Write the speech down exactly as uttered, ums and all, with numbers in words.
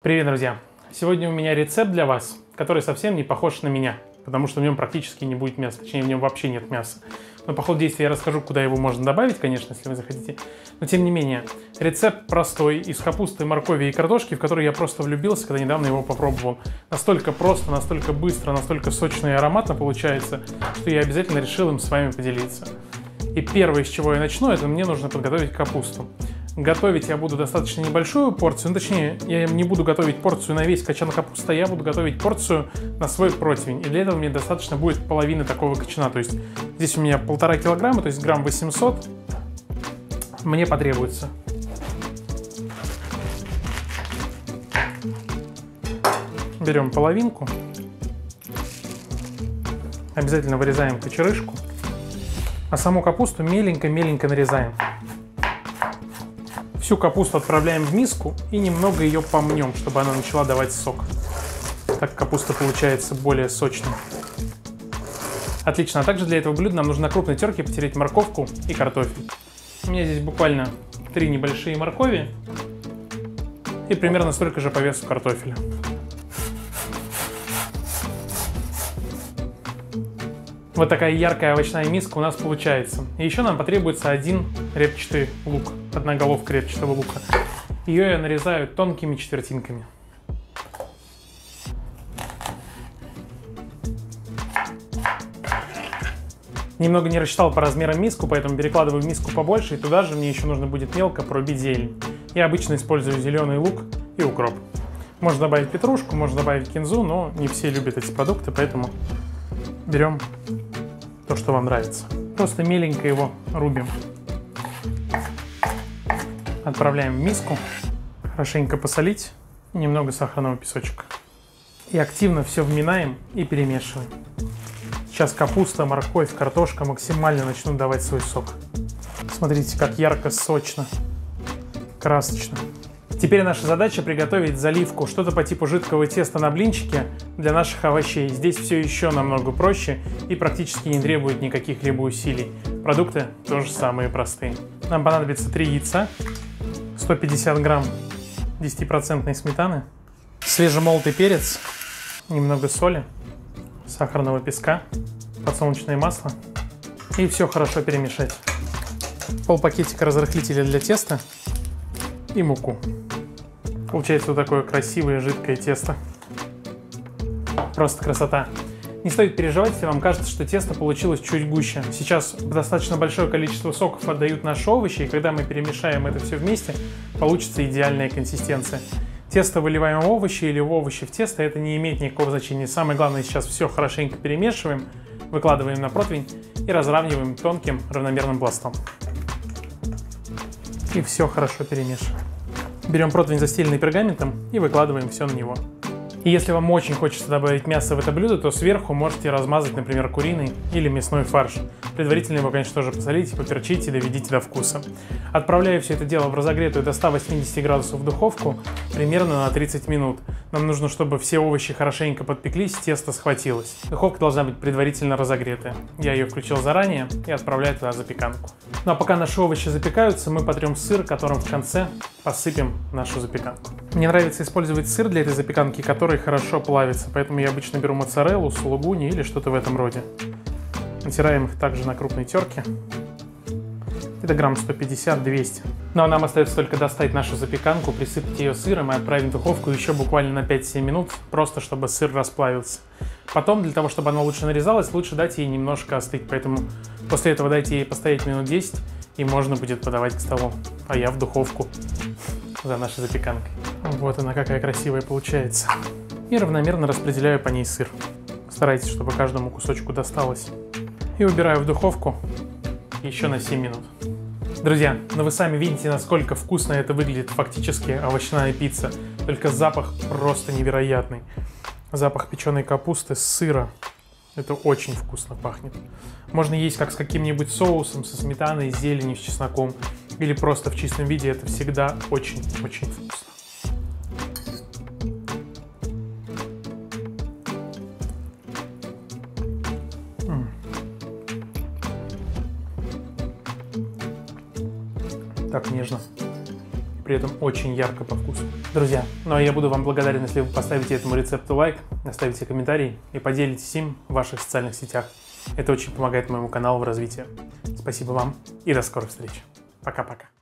Привет, друзья! Сегодня у меня рецепт для вас, который совсем не похож на меня, потому что в нем практически не будет мяса, точнее в нем вообще нет мяса. Но по ходу действия я расскажу, куда его можно добавить, конечно, если вы захотите. Но тем не менее, рецепт простой, из капусты, моркови и картошки, в который я просто влюбился, когда недавно его попробовал. Настолько просто, настолько быстро, настолько сочно и ароматно получается, что я обязательно решил им с вами поделиться. И первое, с чего я начну, это мне нужно подготовить капусту. Готовить я буду достаточно небольшую порцию, ну, точнее, я не буду готовить порцию на весь качан капусты, я буду готовить порцию на свой противень. И для этого мне достаточно будет половины такого качана. То есть здесь у меня полтора килограмма, то есть грамм восемьсот мне потребуется. Берем половинку, обязательно вырезаем кочерышку, а саму капусту меленько-меленько нарезаем. Всю капусту отправляем в миску и немного ее помнем, чтобы она начала давать сок. Так капуста получается более сочной. Отлично. А также для этого блюда нам нужно на крупной терке потереть морковку и картофель. У меня здесь буквально три небольшие моркови и примерно столько же по весу картофеля. Вот такая яркая овощная миска у нас получается. И еще нам потребуется один репчатый лук, одна головка репчатого лука. Ее я нарезаю тонкими четвертинками. Немного не рассчитал по размерам миску, поэтому перекладываю миску побольше, и туда же мне еще нужно будет мелко порубить зелень. Я обычно использую зеленый лук и укроп. Можно добавить петрушку, можно добавить кинзу, но не все любят эти продукты, поэтому берем то, что вам нравится. Просто меленько его рубим. Отправляем в миску. Хорошенько посолить. И немного сахарного песочка. И активно все вминаем и перемешиваем. Сейчас капуста, морковь, картошка максимально начнут давать свой сок. Смотрите, как ярко, сочно, красочно. Теперь наша задача приготовить заливку, что-то по типу жидкого теста на блинчики для наших овощей. Здесь все еще намного проще и практически не требует никаких либо усилий. Продукты тоже самые простые. Нам понадобится три яйца, сто пятьдесят грамм десятипроцентной сметаны, свежемолотый перец, немного соли, сахарного песка, подсолнечное масло и все хорошо перемешать. Полпакетика разрыхлителя для теста и муку. Получается вот такое красивое жидкое тесто. Просто красота. Не стоит переживать, если вам кажется, что тесто получилось чуть гуще. Сейчас достаточно большое количество соков отдают наши овощи, и когда мы перемешаем это все вместе, получится идеальная консистенция. Тесто выливаем в овощи или в овощи в тесто, это не имеет никакого значения. Самое главное, сейчас все хорошенько перемешиваем, выкладываем на противень и разравниваем тонким равномерным пластом. И все хорошо перемешиваем. Берем противень, застеленный пергаментом, и выкладываем все на него. И если вам очень хочется добавить мясо в это блюдо, то сверху можете размазать, например, куриный или мясной фарш. Предварительно его, конечно, тоже посолите, поперчите, доведите до вкуса. Отправляю все это дело в разогретую до ста восьмидесяти градусов духовку примерно на тридцать минут. Нам нужно, чтобы все овощи хорошенько подпеклись, тесто схватилось. Духовка должна быть предварительно разогретая. Я ее включил заранее и отправляю туда запеканку. Ну а пока наши овощи запекаются, мы потрем сыр, которым в конце посыпем нашу запеканку. Мне нравится использовать сыр для этой запеканки, который хорошо плавится, поэтому я обычно беру моцареллу, сулугуни или что-то в этом роде. Натираем их также на крупной терке. Это грамм сто пятьдесят — двести. Ну а нам остается только достать нашу запеканку, присыпать ее сыром и отправить в духовку еще буквально на пять-семь минут, просто чтобы сыр расплавился. Потом, для того, чтобы она лучше нарезалась, лучше дать ей немножко остыть, поэтому после этого дайте ей постоять минут десять, и можно будет подавать к столу. А я в духовку за нашей запеканкой. Вот она какая красивая получается. И равномерно распределяю по ней сыр. Старайтесь, чтобы каждому кусочку досталось. И убираю в духовку еще на семь минут. Друзья, ну вы сами видите, насколько вкусно это выглядит, фактически овощная пицца. Только запах просто невероятный. Запах печеной капусты, сыра. Это очень вкусно пахнет. Можно есть как с каким-нибудь соусом, со сметаной, зеленью, с чесноком. Или просто в чистом виде. Это всегда очень-очень вкусно. Так нежно. при этом очень ярко по вкусу. Друзья, ну а я буду вам благодарен, если вы поставите этому рецепту лайк, оставите комментарий и поделитесь им в ваших социальных сетях. Это очень помогает моему каналу в развитии. Спасибо вам и до скорых встреч. Пока-пока.